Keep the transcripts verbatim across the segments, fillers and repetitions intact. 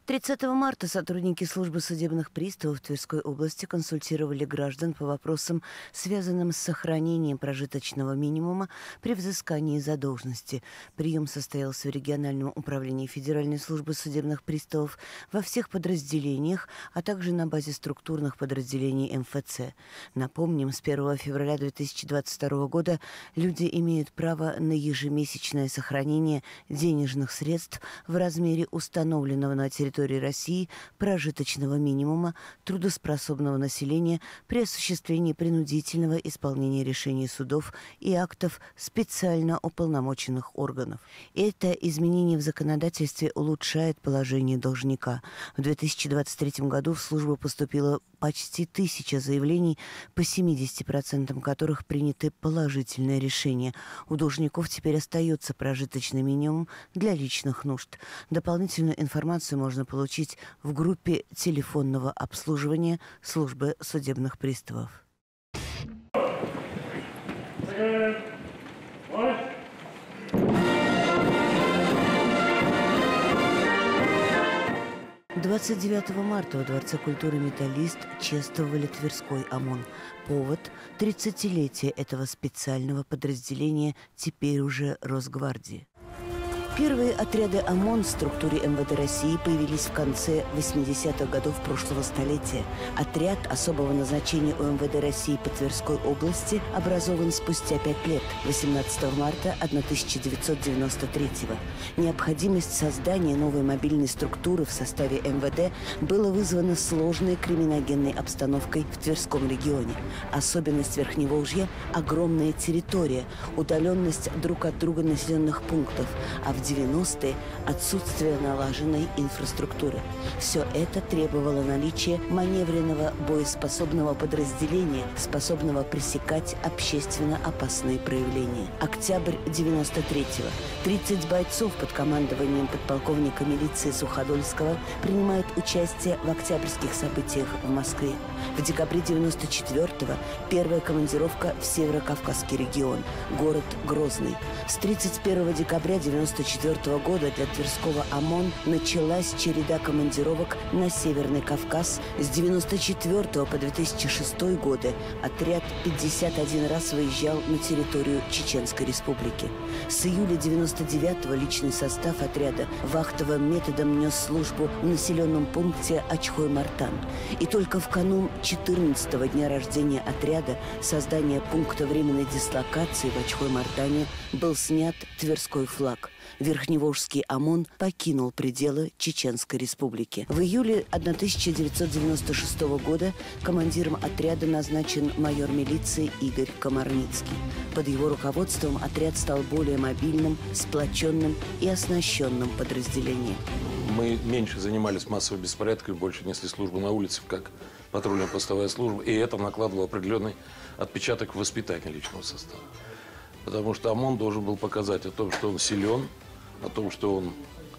тридцатого марта сотрудники службы судебных приставов Тверской области консультировали граждан по вопросам, связанным с сохранением прожиточного минимума при взыскании задолженности. Прием состоялся в региональном управлении Федеральной службы судебных приставов во всех подразделениях, а также на базе структурных подразделений эм эф цэ. Напомним, с первого февраля две тысячи двадцать второго года люди имеют право на ежемесячное сохранение денежных средств в размере установленного на территории территории России прожиточного минимума трудоспособного населения при осуществлении принудительного исполнения решений судов и актов специально уполномоченных органов. Это изменение в законодательстве улучшает положение должника. В две тысячи двадцать третьем году в службу поступило почти тысяча заявлений, по семидесяти процентам которых приняты положительные решения. У должников теперь остается прожиточный минимум для личных нужд. Дополнительную информацию можно получить в группе телефонного обслуживания службы судебных приставов. двадцать девятого марта во Дворце культуры «Металлист» чествовали Тверской ОМОН. Повод – тридцатилетие этого специального подразделения, теперь уже Росгвардии. Первые отряды ОМОН в структуре эм вэ дэ России появились в конце восьмидесятых годов прошлого столетия. Отряд особого назначения у эм вэ дэ России по Тверской области образован спустя пять лет, восемнадцатого марта тысяча девятьсот девяносто третьего. Необходимость создания новой мобильной структуры в составе эм вэ дэ была вызвана сложной криминогенной обстановкой в Тверском регионе. Особенность Верхневолжья – огромная территория, удаленность друг от друга населенных пунктов, а в девяностые – отсутствие налаженной инфраструктуры. Все это требовало наличия маневренного боеспособного подразделения, способного пресекать общественно опасные проявления. Октябрь девяносто третьего. тридцать бойцов под командованием подполковника милиции Суходольского принимают участие в октябрьских событиях в Москве. В декабре девяносто четвёртого первая командировка в Северо-Кавказский регион, город Грозный. С тридцать первого декабря девяносто четвёртого года для Тверского ОМОН началась череда командировок на Северный Кавказ. С девяносто четвёртого по две тысячи шестой годы отряд пятьдесят один раз выезжал на территорию Чеченской Республики. С июля девяносто девятого личный состав отряда вахтовым методом нес службу в населенном пункте Очхой-Мартан. И только в канун четырнадцатого дня рождения отряда, создания пункта временной дислокации в Очхой-Мартане, был снят Тверской флаг. Верхневолжский ОМОН покинул пределы Чеченской Республики. В июле тысяча девятьсот девяносто шестого года командиром отряда назначен майор милиции Игорь Комарницкий. Под его руководством отряд стал более мобильным, сплоченным и оснащенным подразделением. Мы меньше занимались массовым беспорядком, больше несли службу на улице, как патрульно-постовая служба, и это накладывало определенный отпечаток в воспитании личного состава. Потому что ОМОН должен был показать о том, что он силен, о том, что он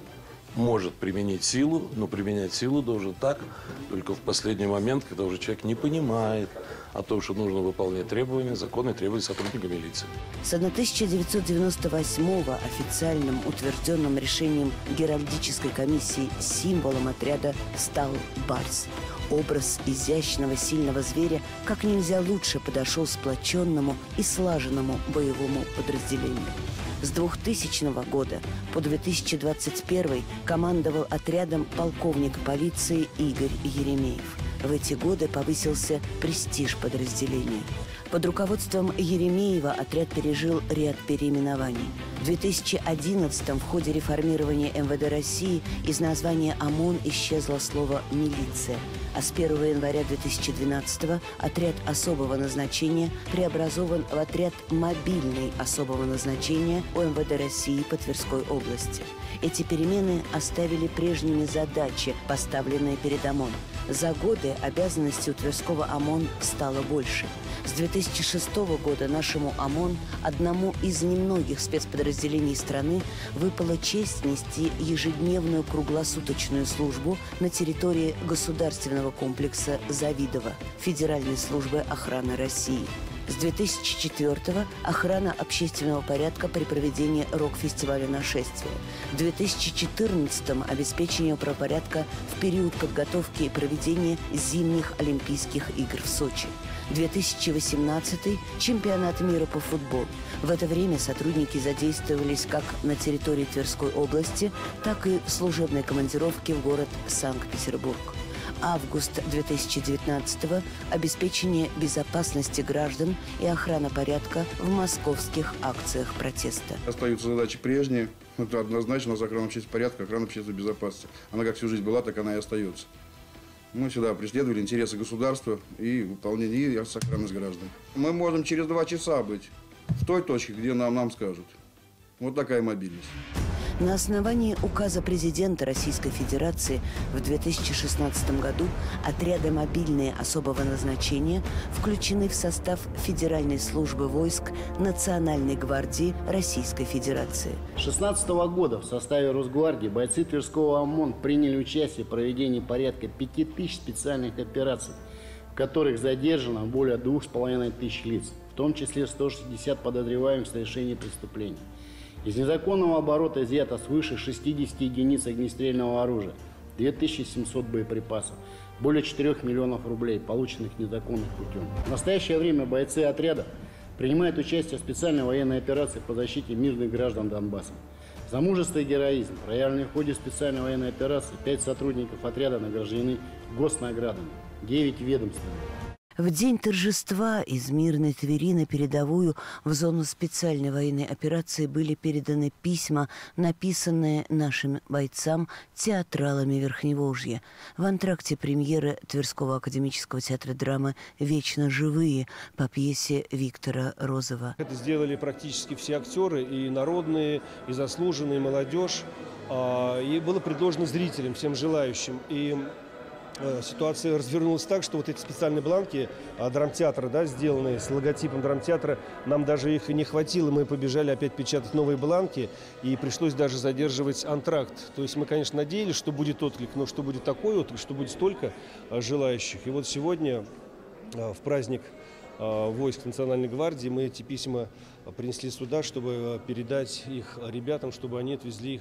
может применить силу, но применять силу должен так, только в последний момент, когда уже человек не понимает о том, что нужно выполнять требования, законы и требования сотрудника милиции. С тысяча девятьсот девяносто восьмого официальным утвержденным решением Геральдической комиссии символом отряда стал барс. Образ изящного, сильного зверя как нельзя лучше подошел сплоченному и слаженному боевому подразделению. С двухтысячного года по две тысячи двадцать первый командовал отрядом полковник полиции Игорь Еремеев. В эти годы повысился престиж подразделения. Под руководством Еремеева отряд пережил ряд переименований. В две тысячи одиннадцатом в ходе реформирования эм вэ дэ России из названия ОМОН исчезло слово «милиция», а с первого января две тысячи двенадцатого отряд особого назначения преобразован в отряд мобильный особого назначения у эм вэ дэ России по Тверской области. Эти перемены оставили прежними задачи, поставленные перед ОМОН. За годы обязанностей у Тверского ОМОН стало больше. С две тысячи шестого года нашему ОМОН, одному из немногих спецподразделений страны, выпала честь нести ежедневную круглосуточную службу на территории государственного комплекса Завидово Федеральной службы охраны России. С две тысячи четвёртого охрана общественного порядка при проведении рок-фестиваля «Нашествие». В две тысячи четырнадцатом обеспечение правопорядка в период подготовки и проведения зимних Олимпийских игр в Сочи. две тысячи восемнадцатый – чемпионат мира по футболу. В это время сотрудники задействовались как на территории Тверской области, так и в служебной командировке в город Санкт-Петербург. Август две тысячи девятнадцатого – обеспечение безопасности граждан и охрана порядка в московских акциях протеста. Остаются задачи прежние. Это однозначно у нас охрана общественного порядка, охрана общественной безопасности. Она как всю жизнь была, так она и остается. Мы сюда преследовали интересы государства и выполнение и сохранность граждан. Мы можем через два часа быть в той точке, где нам, нам скажут. Вот такая мобильность. На основании указа президента Российской Федерации в две тысячи шестнадцатом году отряды мобильные особого назначения включены в состав Федеральной службы войск Национальной гвардии Российской Федерации. две тысячи шестнадцатого года в составе Росгвардии бойцы Тверского ОМОН приняли участие в проведении порядка пяти тысяч специальных операций, в которых задержано более двух с половиной тысяч лиц, в том числе сто шестьдесят подозреваемых в совершении преступлений. Из незаконного оборота изъято свыше шестидесяти единиц огнестрельного оружия, две тысячи семьсот боеприпасов, более четырёх миллионов рублей, полученных незаконным путем. В настоящее время бойцы отряда принимают участие в специальной военной операции по защите мирных граждан Донбасса. За мужество и героизм, проявленные в ходе специальной военной операции, пять сотрудников отряда награждены госнаградами, девять ведомственными. В день торжества из мирной Твери на передовую в зону специальной военной операции были переданы письма, написанные нашим бойцам театралами Верхневолжья. В антракте премьеры Тверского академического театра драмы «Вечно живые» по пьесе Виктора Розова. Это сделали практически все актеры, и народные, и заслуженные, и молодежь. И было предложено зрителям, всем желающим. И ситуация развернулась так, что вот эти специальные бланки драмтеатра, да, сделанные с логотипом драмтеатра, нам даже их и не хватило. Мы побежали опять печатать новые бланки, и пришлось даже задерживать антракт. То есть мы, конечно, надеялись, что будет отклик, но что будет такой отклик, что будет столько желающих. И вот сегодня, в праздник войск Национальной гвардии, мы эти письма принесли сюда, чтобы передать их ребятам, чтобы они отвезли их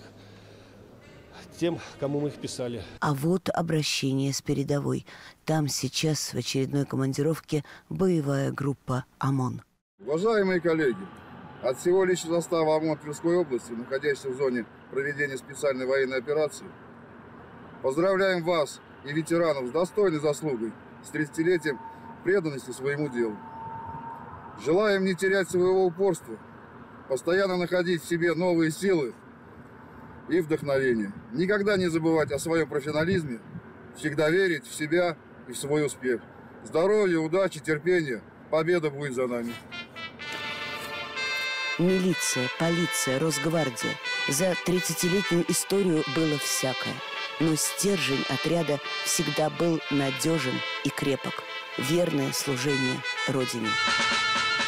тем, кому мы их писали. А вот обращение с передовой. Там сейчас в очередной командировке боевая группа ОМОН. Уважаемые коллеги, от всего личного состава ОМОН Тверской области, находящегося в зоне проведения специальной военной операции, поздравляем вас и ветеранов с достойной заслугой, с тридцатилетием преданности своему делу. Желаем не терять своего упорства, постоянно находить в себе новые силы и вдохновение. Никогда не забывать о своем профессионализме, всегда верить в себя и в свой успех. Здоровья, удачи, терпения. Победа будет за нами. Милиция, полиция, Росгвардия. За тридцатилетнюю историю было всякое. Но стержень отряда всегда был надежен и крепок. Верное служение Родине.